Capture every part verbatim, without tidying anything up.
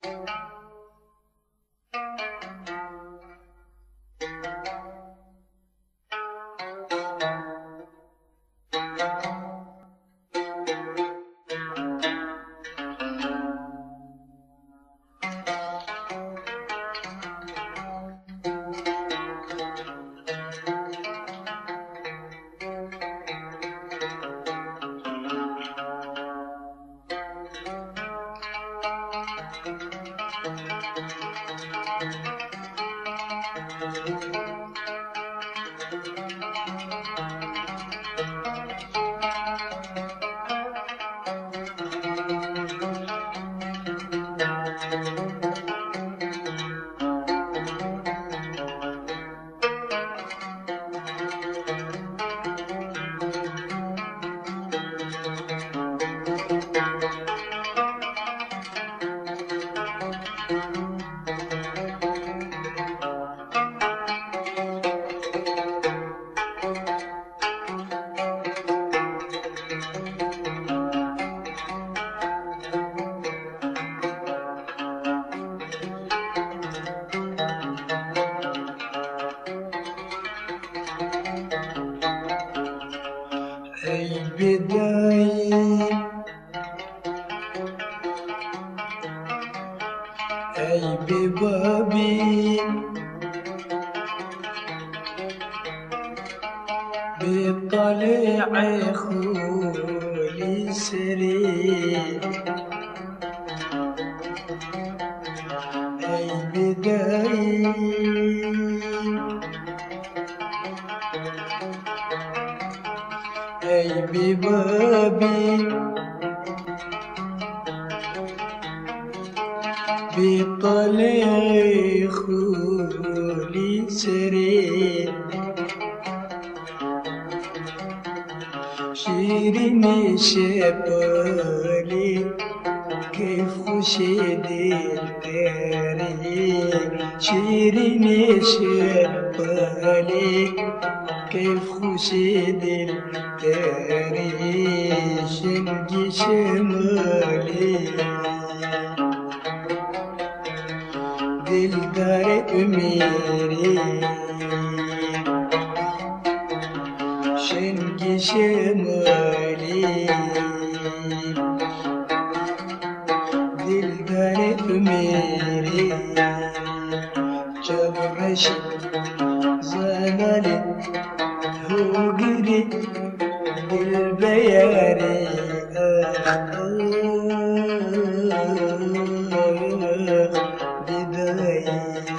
ای بدایی ای ببابی بطلع خولي سري ای بدایی ای ببابي بطلع خولي سري شيريني شبالي كيف خشيد التاري شيريني شبالي كيف خشيد التاري شنقي شمالي دل دار أميري شنقي شمالي دل دار أميري جبرش زلالي هو قري بالبياري آخ بداية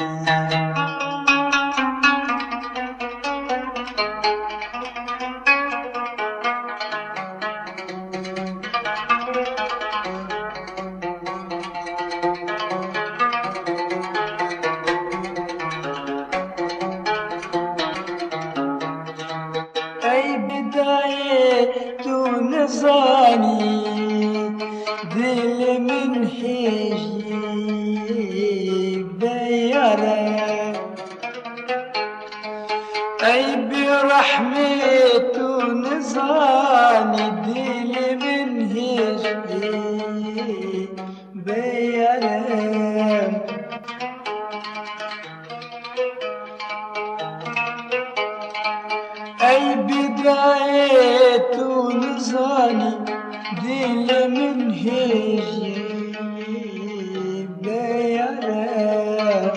أي بداية نظاني دل من هجي بيارة أي برحمة نظاني دل من هجي بيارة أي بداية نظاني دل من هجي بيارة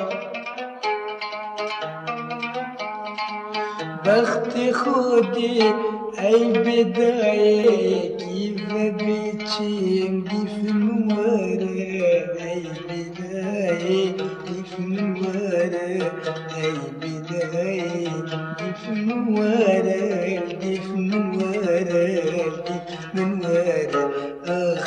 بختي خودي أي بداية كيف بيتشم كيف نورة أي بداية كيف نورة أي بداية كيف نورة كيف نورة كيف نورة آخ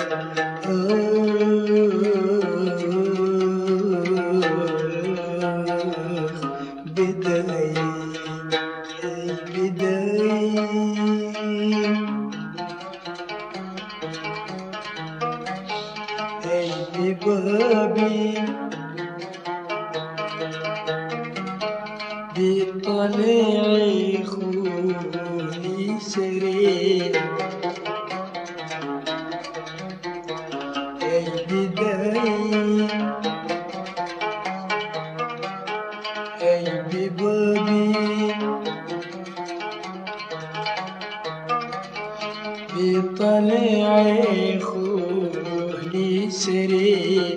آخ بداية أي بداية أي ببابي بطلع خولي سري أي بداية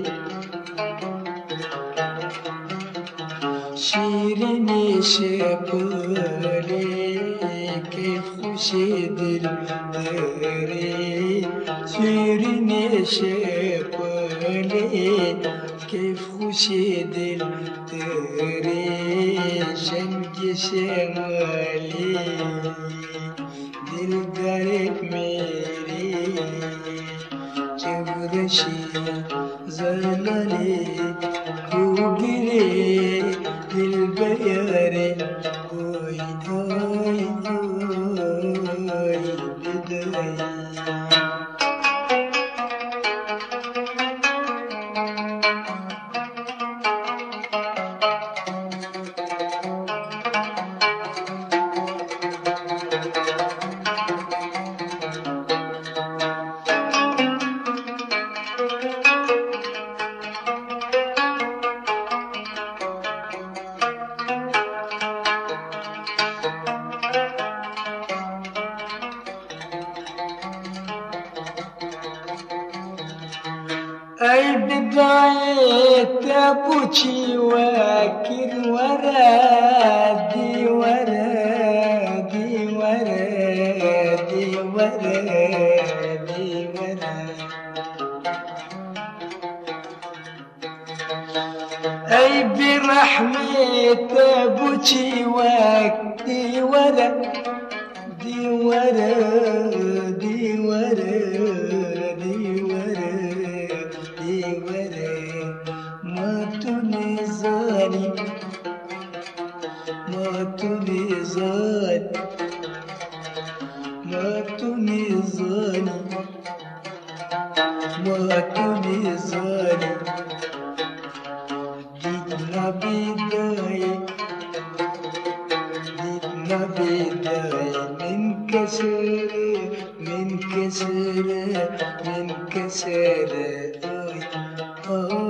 شیرینی شپلی کیف خوشی دل داری شیرینی شپلی کیف خوشی دل داری شنگ شمالی دل غریب میری چبرشی زلالی کوبری دل بیاری اوی اوی اوی بدایی أي بداية أبوشي واكر ورا دي ورا دي ورا دي ورا دي ورا أي برحمة أبوشي واك دي ورا دي ورا دي ورا دي ورا ما تنزاني ما تنزاني ما تنزاني ما تنزاني جيتنا بداية جيتنا بداية من كسر من كسر من كسر Oh